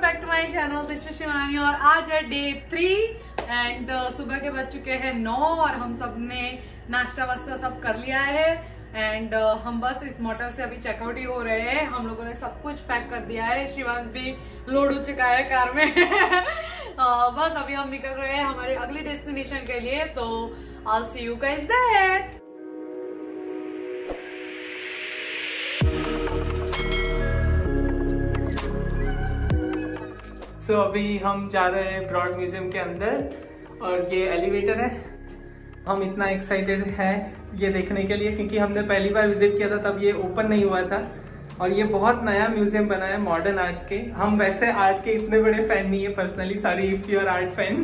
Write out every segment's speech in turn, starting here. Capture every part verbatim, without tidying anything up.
Back to my channel, this is Shivani और आज है डे थ्री एंड सुबह के बज चुके हैं नौ और हम सब ने नाश्ता वास्ता सब कर लिया है एंड uh, हम बस इस मोटर से अभी चेकआउट ही हो रहे हैं। हम लोगों ने सब कुछ पैक कर दिया है, शिवास भी लोड हो चुका है कार में uh, बस अभी हम निकल रहे हैं हमारे अगले डेस्टिनेशन के लिए, तो I will see you guys there. So so, अभी हम जा रहे हैं ब्रॉड म्यूजियम के अंदर और ये एलिवेटर है। हम इतना एक्साइटेड है ये देखने के लिए क्योंकि हमने पहली बार विजिट किया था तब ये ओपन नहीं हुआ था और ये बहुत नया म्यूजियम बना है मॉडर्न आर्ट के। हम वैसे आर्ट के इतने बड़े फैन नहीं है personally, sorry if you are art fan,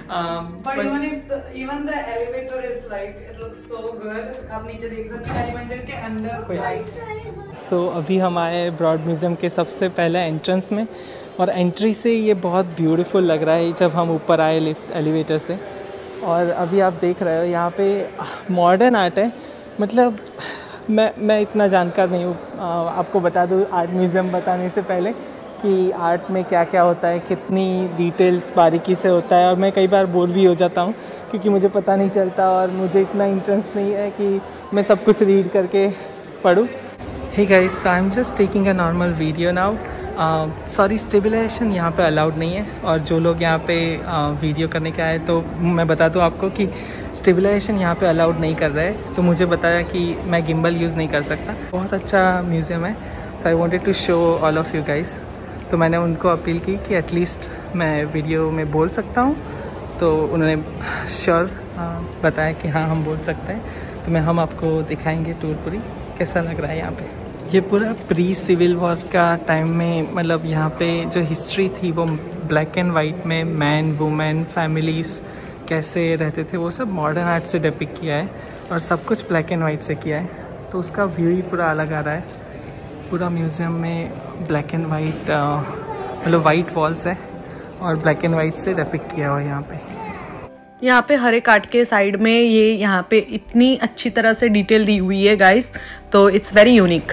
but even if even the elevator is like it looks so good. आप नीचे देख सकते हैं एलिवेटर के अंदर लाइट। सो अभी हम आए ब्रॉड म्यूजियम के सबसे पहले एंट्रेंस में और एंट्री से ये बहुत ब्यूटीफुल लग रहा है जब हम ऊपर आए लिफ्ट एलिवेटर से। और अभी आप देख रहे हो यहाँ पे मॉडर्न आर्ट है, मतलब मैं मैं इतना जानकार नहीं हूँ। आपको बता दूँ आर्ट म्यूज़ियम बताने से पहले कि आर्ट में क्या क्या होता है, कितनी डिटेल्स बारीकी से होता है, और मैं कई बार बोर भी हो जाता हूँ क्योंकि मुझे पता नहीं चलता और मुझे इतना इंटरेस्ट नहीं है कि मैं सब कुछ रीड करके पढूँ। Hey guys, I am just taking a normal video now. Sorry, stabilization यहाँ पे अलाउड नहीं है और जो लोग यहाँ पे वीडियो uh, करने के आए तो मैं बता दूँ आपको कि स्टेबलाइजेशन यहाँ पे अलाउड नहीं कर रहा है, तो मुझे बताया कि मैं गिम्बल यूज़ नहीं कर सकता। बहुत अच्छा म्यूज़ियम है, so I wanted to show all of you guys. तो मैंने उनको अपील की कि एटलीस्ट मैं वीडियो में बोल सकता हूँ, तो उन्होंने श्योर uh, बताया कि हाँ हम बोल सकते हैं। तो मैं हम आपको दिखाएँगे टूर पूरी कैसा लग रहा है यहाँ पे। ये पूरा प्री सिविल वॉर का टाइम में, मतलब यहाँ पे जो हिस्ट्री थी वो ब्लैक एंड वाइट में मैन वुमेन फैमिलीज़ कैसे रहते थे वो सब मॉडर्न आर्ट से डिपिक्ट किया है और सब कुछ ब्लैक एंड वाइट से किया है, तो उसका व्यू ही पूरा अलग आ रहा है। पूरा म्यूज़ियम में ब्लैक एंड वाइट, मतलब वाइट वॉल्स है और ब्लैक एंड वाइट से डिपिक्ट किया हुआ है यहाँ पे। यहाँ पे हर एक आर्ट के साइड में ये यहाँ पे इतनी अच्छी तरह से डिटेल दी हुई है गाइस, तो it's very unique.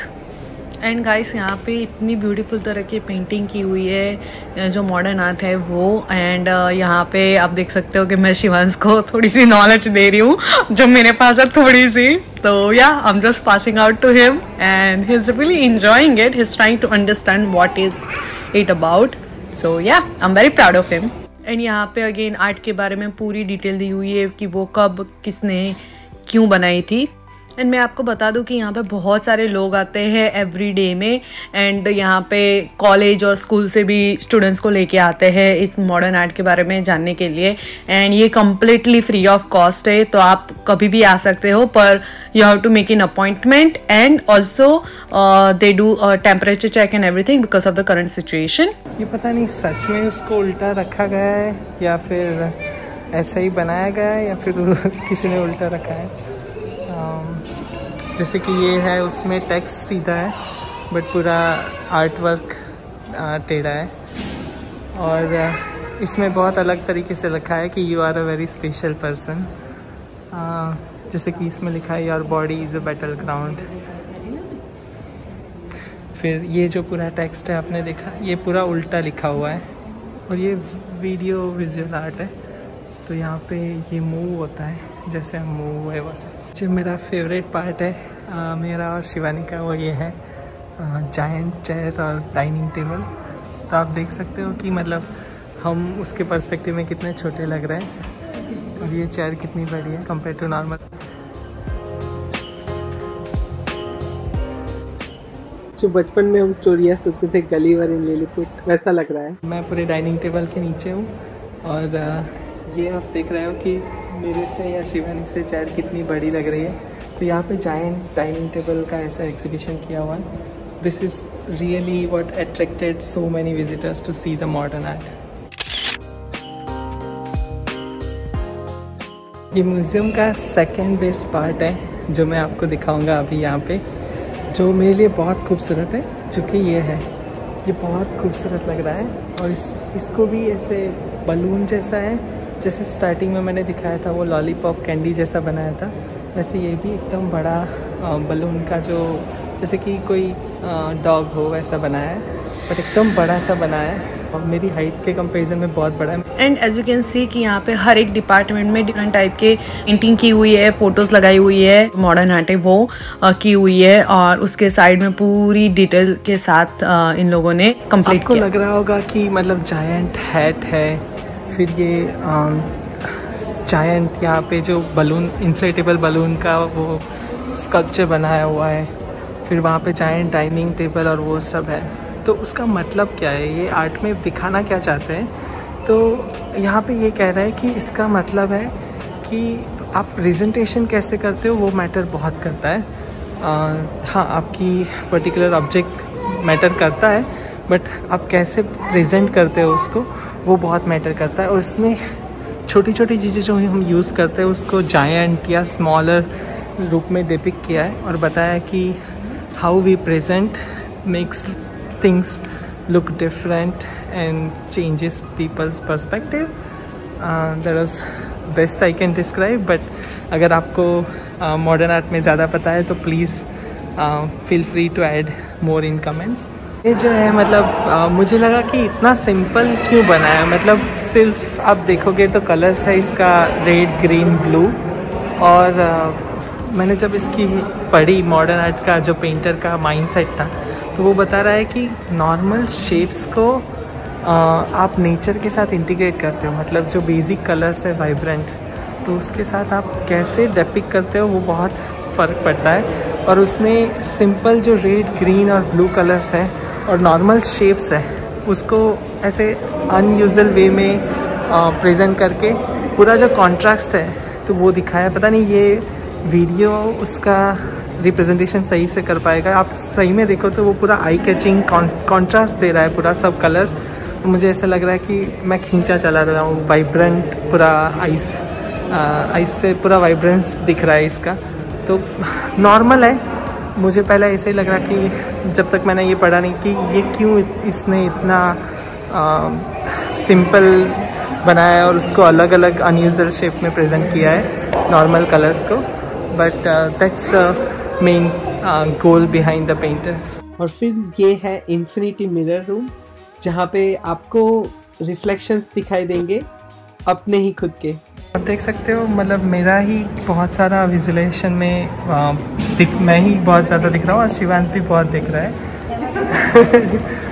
And guys यहाँ पे इतनी ब्यूटीफुल तरह की पेंटिंग की हुई है जो मॉडर्न आर्ट है वो। एंड यहाँ पे आप देख सकते हो कि मैं शिवांश को थोड़ी सी नॉलेज दे रही हूँ जो मेरे पास है थोड़ी सी, तो yeah I am just passing out to him and he is really enjoying it. He is trying to understand what is it about, so yeah I am very proud of him. And यहाँ पे again art के बारे में पूरी detail दी हुई है कि वो कब किसने क्यों बनाई थी। एंड मैं आपको बता दूं कि यहाँ पे बहुत सारे लोग आते हैं एवरी डे में, एंड यहाँ पे कॉलेज और स्कूल से भी स्टूडेंट्स को लेके आते हैं इस मॉडर्न आर्ट के बारे में जानने के लिए। एंड ये कम्प्लीटली फ्री ऑफ कॉस्ट है, तो आप कभी भी आ सकते हो, पर you have to make an appointment and also they do temperature check and everything because of the current situation. ये पता नहीं सच में उसको उल्टा रखा गया है या फिर ऐसा ही बनाया गया है या फिर किसी ने उल्टा रखा है। जैसे कि ये है उसमें टेक्स्ट सीधा है बट पूरा आर्ट वर्क टेढ़ा है, और इसमें बहुत अलग तरीके से लिखा है कि you are a very special person. जैसे कि इसमें लिखा है your body is a battle ground. फिर ये जो पूरा टेक्स्ट है आपने देखा, ये पूरा उल्टा लिखा हुआ है और ये वीडियो विजुअल आर्ट है, तो यहाँ पे ये मूव होता है जैसे हम मूव है बस। जो मेरा फेवरेट पार्ट है आ, मेरा और शिवानी का, वो ये है जायंट चेयर और डाइनिंग टेबल। तो आप देख सकते हो कि मतलब हम उसके पर्सपेक्टिव में कितने छोटे लग रहे हैं और ये चेयर कितनी बड़ी है कंपेयर टू नॉर्मल। जो बचपन में हम स्टोरियाँ सुनते थे गलीवर इन लिलीपुट, वैसा लग रहा है। मैं पूरे डाइनिंग टेबल के नीचे हूँ और आ, ये आप देख रहे हो कि मेरे से या शिवानी से चेयर कितनी बड़ी लग रही है। तो यहाँ पे जायंट डाइनिंग टेबल का ऐसा एग्जीबिशन किया हुआ है। This is really what attracted so many visitors to see the modern art. ये म्यूज़ियम का सेकेंड बेस्ट पार्ट है जो मैं आपको दिखाऊंगा अभी यहाँ पे, जो मेरे लिए बहुत खूबसूरत है, जो कि ये है। ये बहुत खूबसूरत लग रहा है और इस इसको भी ऐसे बलून जैसा है, जैसे स्टार्टिंग में मैंने दिखाया था वो लॉलीपॉप कैंडी जैसा बनाया था, वैसे ये भी एकदम बड़ा बलून का, जो जैसे कि कोई डॉग हो वैसा बनाया है, बट एकदम बड़ा सा बनाया है। मेरी हाइट के कंपैरिजन में बहुत बड़ा है। And as you can see कि यहाँ पे हर एक डिपार्टमेंट में डिफरेंट टाइप के पेंटिंग की हुई है, फोटोज लगाई हुई है, मॉडर्न आर्ट है वो आ, की हुई है और उसके साइड में पूरी डिटेल के साथ आ, इन लोगों ने कंप्लीट किया। आपको लग रहा होगा कि मतलब जायंट हैट है, फिर ये जायंट यहाँ पे जो बलून, इन्फ्लेटेबल बलून का वो स्कल्पचर बनाया हुआ है, फिर वहाँ पे जायंट डाइनिंग टेबल और वो सब है। तो उसका मतलब क्या है, ये आर्ट में दिखाना क्या चाहते हैं? तो यहाँ पे ये कह रहा है कि इसका मतलब है कि आप प्रेजेंटेशन कैसे करते हो वो मैटर बहुत करता है। आ, हाँ, आपकी पर्टिकुलर ऑब्जेक्ट मैटर करता है, बट आप कैसे प्रेजेंट करते हो उसको वो बहुत मैटर करता है। और उसमें छोटी छोटी चीज़ें जो हम यूज़ करते हैं उसको जायंट या स्मॉलर रूप में डिपिक्ट किया है और बताया कि how we present makes things look different and changes people's perspective. uh, that was best I can describe, but अगर आपको मॉडर्न uh, आर्ट में ज़्यादा पता है तो please feel free to add more in comments. ये जो है मतलब uh, मुझे लगा कि इतना सिंपल क्यों बनाया, मतलब सिर्फ आप देखोगे तो कलर्स है इसका रेड, ग्रीन, ब्लू। और uh, मैंने जब इसकी पढ़ी मॉडर्न आर्ट का जो पेंटर का माइंडसेट था तो वो बता रहा है कि नॉर्मल शेप्स को आ, आप नेचर के साथ इंटीग्रेट करते हो, मतलब जो बेसिक कलर्स है वाइब्रेंट, तो उसके साथ आप कैसे डेपिक्ट करते हो वो बहुत फ़र्क पड़ता है। और उसने सिंपल जो रेड, ग्रीन और ब्लू कलर्स है और नॉर्मल शेप्स है उसको ऐसे अनयूजुअल वे में प्रेजेंट करके पूरा जो कॉन्ट्रास्ट है तो वो दिखाया। पता नहीं ये वीडियो उसका रिप्रेजेंटेशन सही से कर पाएगा। आप सही में देखो तो वो पूरा आई कैचिंग कॉन्ट्रास्ट दे रहा है पूरा सब कलर्स। मुझे ऐसा लग रहा है कि मैं खींचा चला रहा हूँ, वाइब्रेंट पूरा आइस आइस से पूरा वाइब्रेंस दिख रहा है इसका। तो नॉर्मल है, मुझे पहले ऐसे ही लग रहा कि जब तक मैंने ये पढ़ा नहीं कि ये क्यों इसने इतना सिंपल बनाया और उसको अलग अलग अनयूजुअल शेप में प्रेजेंट किया है नॉर्मल कलर्स को। But that's the main goal behind the painter. और फिर ये है इन्फिनिटी मिरर रूम, जहाँ पे आपको रिफ्लेक्शंस दिखाई देंगे अपने ही खुद के। आप देख सकते हो मतलब मेरा ही बहुत सारा विजुअलाइजेशन में आ, दिख मैं ही बहुत ज़्यादा दिख रहा हूँ और शिवांश भी बहुत दिख रहा है।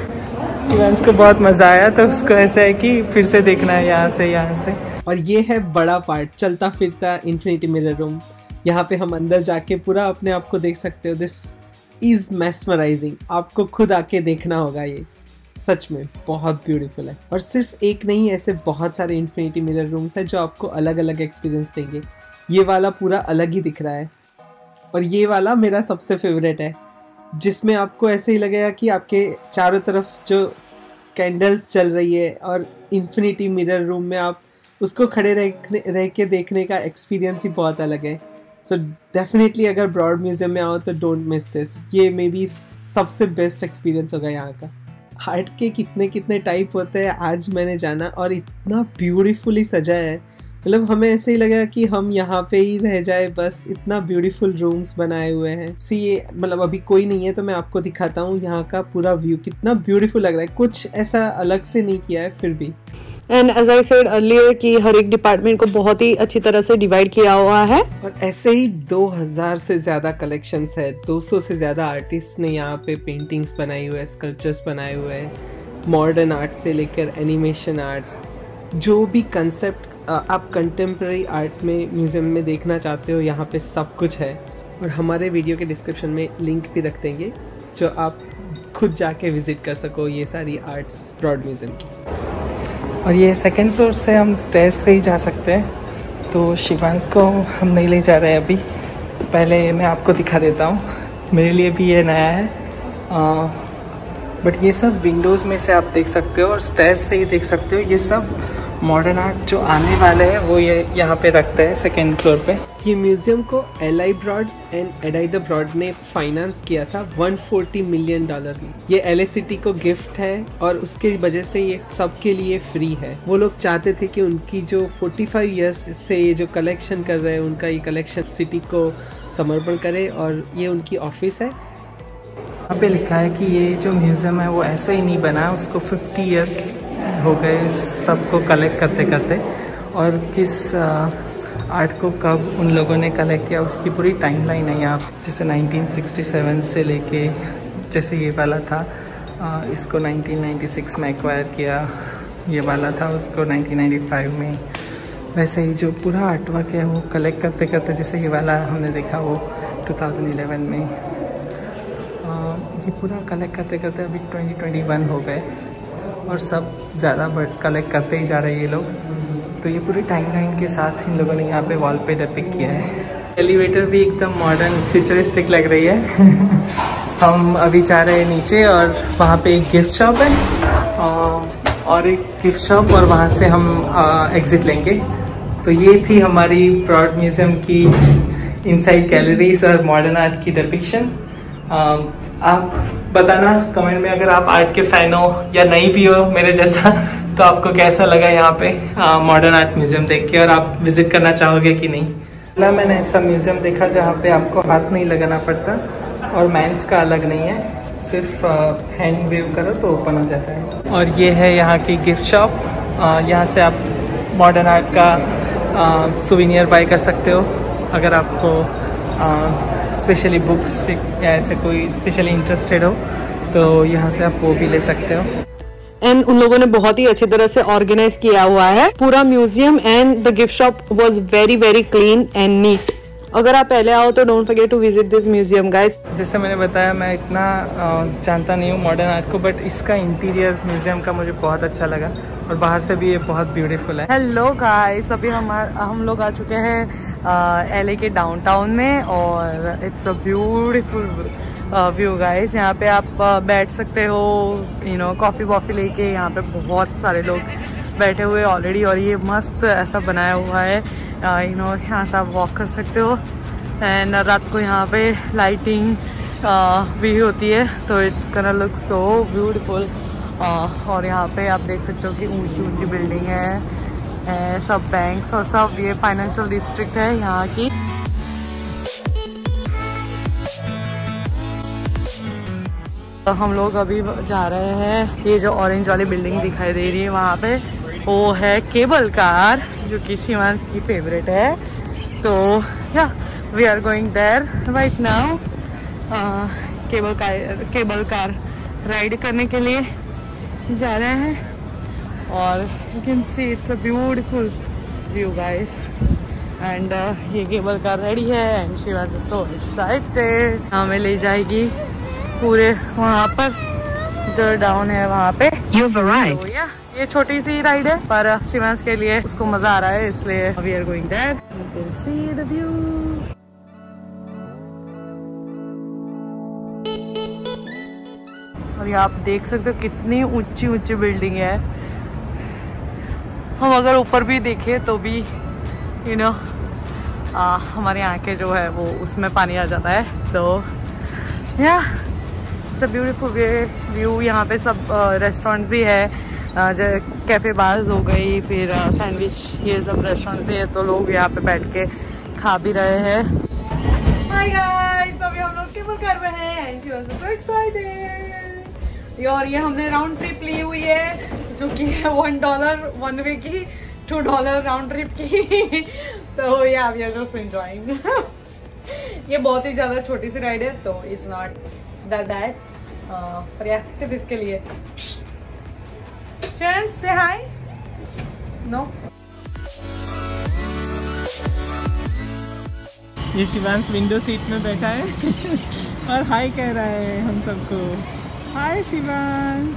शिवांश को बहुत मज़ा आया तो उसको ऐसा है कि फिर से देखना है यहाँ से यहाँ से। और ये है बड़ा पार्ट, चलता फिरता इन्फिनिटी मिरर रूम। यहाँ पे हम अंदर जाके पूरा अपने आप को देख सकते हो। दिस इज मेस्मराइजिंग, आपको खुद आके देखना होगा, ये सच में बहुत ब्यूटीफुल है। और सिर्फ एक नहीं, ऐसे बहुत सारे इन्फिनिटी मिरर रूम्स हैं जो आपको अलग अलग एक्सपीरियंस देंगे। ये वाला पूरा अलग ही दिख रहा है और ये वाला मेरा सबसे फेवरेट है, जिसमें आपको ऐसे ही लगेगा कि आपके चारों तरफ जो कैंडल्स चल रही है और इन्फिनिटी मिरर रूम में आप उसको खड़े रह रह के देखने का एक्सपीरियंस ही बहुत अलग है। सो डेफिनेटली अगर ब्रॉड म्यूजियम में आओ तो डोंट मिस दिस। ये मे बी सबसे बेस्ट एक्सपीरियंस होगा यहाँ का। आर्ट के कितने कितने टाइप होते हैं आज मैंने जाना, और इतना ब्यूटीफुली सजा है, मतलब हमें ऐसे ही लगा कि हम यहाँ पे ही रह जाए बस। इतना ब्यूटीफुल रूम्स बनाए हुए हैं। सी ये मतलब अभी कोई नहीं है तो मैं आपको दिखाता हूँ यहाँ का पूरा व्यू, कितना ब्यूटीफुल लग रहा है। कुछ ऐसा अलग से नहीं किया है फिर भी। And as I said earlier कि हर एक डिपार्टमेंट को बहुत ही अच्छी तरह से डिवाइड किया हुआ है। और ऐसे ही दो हज़ार से ज़्यादा कलेक्शंस है, दो सौ से ज़्यादा आर्टिस्ट ने यहाँ पे पेंटिंग्स बनाई हुए हैं, स्कल्पचर्स बनाए हुए हैं, मॉडर्न आर्ट से लेकर एनिमेशन आर्ट्स, जो भी कंसेप्ट आप कंटेम्प्रेरी आर्ट में म्यूज़ियम में देखना चाहते हो यहाँ पे सब कुछ है। और हमारे वीडियो के डिस्क्रिप्शन में लिंक भी रख देंगे जो आप खुद जाके विज़िट कर सको ये सारी आर्ट्स ब्रॉड म्यूज़ियम की। और ये सेकंड फ्लोर से हम स्टेयर्स से ही जा सकते हैं, तो शिवांश को हम नहीं ले जा रहे हैं अभी। पहले मैं आपको दिखा देता हूँ, मेरे लिए भी ये नया है। आ, बट ये सब विंडोज़ में से आप देख सकते हो और स्टेयर्स से ही देख सकते हो। ये सब मॉडर्न आर्ट जो आने वाले हैं वो ये यहाँ पे रखते हैं सेकेंड फ्लोर पे। ये म्यूजियम को Eli Broad and Edythe the Broad ने फाइनेंस किया था एक सौ चालीस मिलियन डॉलर में। ये एल ए सिटी को गिफ्ट है और उसके वजह से ये सबके लिए फ्री है। वो लोग चाहते थे कि उनकी जो पैंतालीस इयर्स से ये जो कलेक्शन कर रहे हैं उनका ये कलेक्शन सिटी को समर्पण करे, और ये उनकी ऑफिस है। यहाँ पे लिखा है कि ये जो म्यूज़ियम है वो ऐसे ही नहीं बना, उसको पचास इयर्स हो गए सबको कलेक्ट करते करते, और किस आर्ट को कब उन लोगों ने कलेक्ट किया उसकी पूरी टाइमलाइन है यहाँ। जैसे नाइनटीन सिक्सटी सेवन से लेके, जैसे ये वाला था आ, इसको नाइनटीन नाइंटी सिक्स में एक्वायर किया, ये वाला था उसको नाइनटीन नाइंटी फाइव में। वैसे ही जो पूरा आर्टवर्क है वो कलेक्ट करते करते, जैसे ये वाला हमने देखा वो टू थाउजेंड इलेवन में, आ, ये पूरा कलेक्ट करते करते अभी ट्वेंटी ट्वेंटी वन हो गए, और सब ज़्यादा बट कलेक्ट करते ही जा रहे हैं ये लोग। तो ये पूरी टाइमलाइन के साथ इन लोगों ने यहाँ पे वॉल पे डिपिक्ट किया है। एलिवेटर भी एकदम मॉडर्न फ्यूचरिस्टिक लग रही है। हम अभी जा रहे हैं नीचे, और वहाँ पे एक गिफ्ट शॉप है और एक गिफ्ट शॉप, और वहाँ से हम एग्ज़िट लेंगे। तो ये थी हमारी ब्रॉड म्यूज़ियम की इनसाइड गैलरीज और मॉडर्न आर्ट की डिपिक्शन। आप बताना कमेंट में अगर आप आर्ट के फ़ैन हो या नहीं भी हो मेरे जैसा, तो आपको कैसा लगा यहाँ पे मॉडर्न आर्ट म्यूज़ियम देख के, और आप विज़िट करना चाहोगे कि नहीं। पहला मैंने ऐसा म्यूज़ियम देखा जहाँ पे आपको हाथ नहीं लगाना पड़ता, और मैंस का अलग नहीं है, सिर्फ हैंड वेव करो तो ओपन हो जाता है। और ये है यहाँ की गिफ्ट शॉप, यहाँ से आप मॉडर्न आर्ट का सुविनियर बाय कर सकते हो। अगर आपको स्पेशली बुक्स या ऐसे कोई स्पेशली इंटरेस्टेड हो तो यहाँ से आप वो भी ले सकते हो। एंड उन लोगों ने बहुत ही अच्छी तरह से ऑर्गेनाइज किया हुआ है पूरा museum, and the gift shop was very very clean and neat. अगर आप पहले आओ तो don't forget to visit this museum guys. जैसे मैंने बताया, मैं इतना जानता नहीं हूँ मॉडर्न आर्ट को, बट इसका इंटीरियर म्यूजियम का मुझे बहुत अच्छा लगा, और बाहर से भी ये बहुत ब्यूटीफुल है। हेलो गाइस, अभी हम हम लोग आ चुके हैं एलए के डाउनटाउन में, और it's a beautiful view guys. यहाँ पे आप uh, बैठ सकते हो, यू नो कॉफ़ी वॉफ़ी लेके। यहाँ पे बहुत सारे लोग बैठे हुए ऑलरेडी, और ये मस्त ऐसा बनाया हुआ है, यू नो यहाँ से आप वॉक कर सकते हो। एंड रात को यहाँ पे लाइटिंग uh, भी होती है, तो it's gonna look so beautiful. और यहाँ पे आप देख सकते हो कि ऊंची ऊंची बिल्डिंग है, uh, सब बैंक्स और सब, ये फाइनेंशियल डिस्ट्रिक्ट है यहाँ की। तो हम लोग अभी जा रहे हैं, ये जो ऑरेंज वाली बिल्डिंग दिखाई दे रही है वहाँ पे, वो है केबल कार, जो कि शिवांश की फेवरेट है। तो yeah we are going there right now, cable car cable car ride करने के लिए जा रहे हैं। और you can see it's a beautiful view guys, and ये केबल कार रेडी है, and Shivansh is so excited. हमें ले जाएगी पूरे वहाँ पर जो डाउन है वहाँ पे। तो या ये छोटी सी राइड है, पर शिवांश के लिए उसको मजा आ रहा है, इसलिए we are going there. You can see the view. और ये आप देख सकते हो कितनी ऊंची ऊंची बिल्डिंग है। हम अगर ऊपर भी देखें तो भी यू नो हमारी आंखें जो है वो उसमें पानी आ जाता है। तो या इट्स अ ब्यूटीफुल व्यू। यहाँ पे सब रेस्टोरेंट भी है, जो कैफे बार्स हो गई, फिर सैंडविच, ये सब रेस्टोरेंट भी है, तो लोग यहाँ पे बैठ के खा भी रहे हैं। हाय गाइस, अभी हम लोग केबल कर रहे हैं, शी वाज सो एक्साइटेड। और ये हमने राउंड ट्रिप ली हुई है, जो कि है वन डॉलर वन वे की, टू डॉलर राउंड ट्रिप की। तो yeah we are just enjoying. ये बहुत ही ज्यादा छोटी सी राइड है, तो इट्स नॉट दैट बैड, पर या सिर्फ इसके लिए। Chance, say hi. No. ये शिवांश विंडो सीट में बैठा है और हाय कह रहा है हम सबको। हाय शिवांश।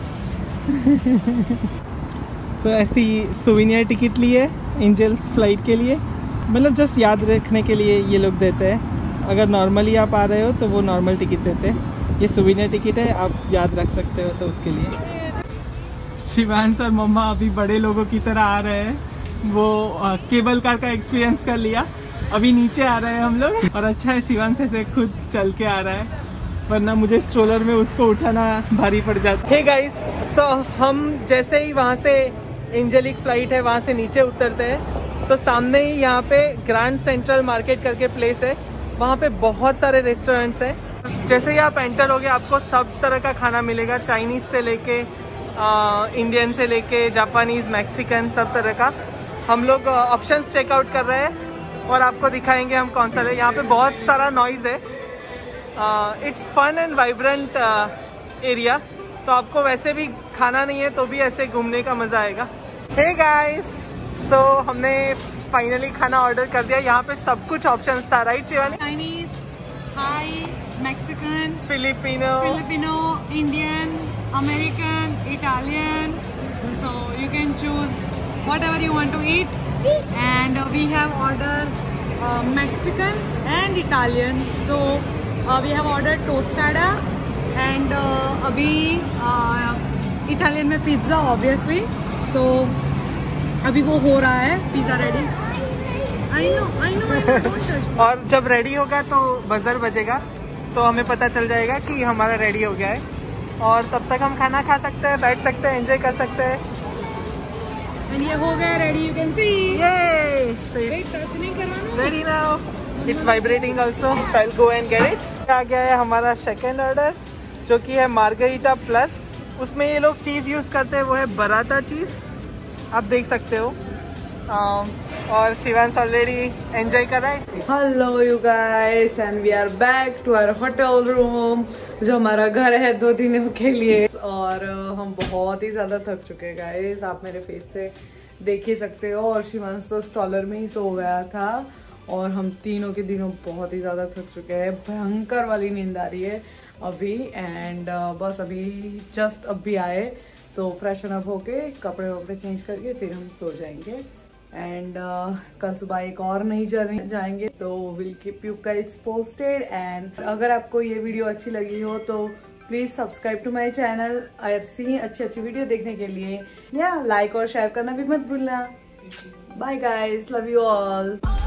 सो so, ऐसी सोविनियर टिकट ली है एंजल्स फ्लाइट के लिए, मतलब जस्ट याद रखने के लिए ये लोग देते हैं। अगर नॉर्मली आप आ रहे हो तो वो नॉर्मल टिकट देते हैं, ये सोविनियर टिकट है, आप याद रख सकते हो तो उसके लिए। शिवांश और मम्मा अभी बड़े लोगों की तरह आ रहे हैं, वो आ, केबल कार का एक्सपीरियंस कर लिया, अभी नीचे आ रहे हैं हम लोग। और अच्छा है शिवांश ऐसे खुद चल के आ रहा है, वरना मुझे स्ट्रोलर में उसको उठाना भारी पड़ जाता। हे गाइस, सो हम जैसे ही वहाँ से एंजेलिक फ्लाइट है वहाँ से नीचे उतरते हैं, तो सामने ही यहाँ पे ग्रैंड सेंट्रल मार्केट करके प्लेस है, वहाँ पे बहुत सारे रेस्टोरेंट्स हैं। जैसे ही आप एंटर होगे आपको सब तरह का खाना मिलेगा, चाइनीज से लेके इंडियन से लेके जापानीज़, मैक्सिकन, सब तरह का हम लोग ऑप्शंस चेकआउट कर रहे हैं और आपको दिखाएंगे हम कौन सा ले। यहाँ पे बहुत सारा नॉइज़ है। It's fun and vibrant area, तो आपको वैसे भी खाना नहीं है तो भी ऐसे घूमने का मज़ा आएगा। हे गाइस, सो हमने फाइनली खाना ऑर्डर कर दिया। यहाँ पे सब कुछ ऑप्शंस था, right Shivani? Chinese, Thai, Mexican, Filipino, Filipino, Indian, American, Italian, so you can choose whatever you want to eat, and uh, we have ordered uh, Mexican and Italian, so uh, we have ordered tostada and uh, अभी Italian में pizza obviously, तो अभी वो हो रहा है, pizza ready. I know I know I know. और जब रेडी होगा तो बजर बजेगा तो हमें पता चल जाएगा कि हमारा रेडी हो गया है, और तब तक हम खाना खा सकते हैं, बैठ सकते हैं, एंजॉय कर सकते हैं। एंड ये हो गया रेडी, यू कैन सी। ये वेट, टच नहीं करवाना। Ready now, it's vibrating also, so I will go and get it. आ गया है हमारा सेकंड ऑर्डर, जो कि है मार्गरीटा प्लस। उसमें ये लोग चीज़ यूज़ करते हैं, वो है बराता चीज़, आप देख सकते हो। um, और शिवांश ऑलरेडी एंजॉय कर रहा है। Hello you guys, and we are back to our hotel room, जो हमारा घर है दो दिनों के लिए। और हम बहुत ही ज़्यादा थक चुके हैं गाइस, आप मेरे फेस से देख ही सकते हो। और शिवांश तो स्टॉलर में ही सो गया था, और हम तीनों के दिनों बहुत ही ज़्यादा थक चुके हैं। भयंकर वाली नींद आ रही है अभी। एंड uh, बस अभी जस्ट अभी आए, तो फ्रेशन अप होके कपड़े वपड़े चेंज करके फिर हम सो जाएंगे। एंड uh, कल सुबह एक और नई जर्नी जाएंगे, तो will keep you guys posted. And अगर आपको ये वीडियो अच्छी लगी हो तो please subscribe to my channel, ऐसी अच्छी अच्छी वीडियो देखने के लिए। या लाइक और शेयर करना भी मत भूलना। Bye guys, love you all.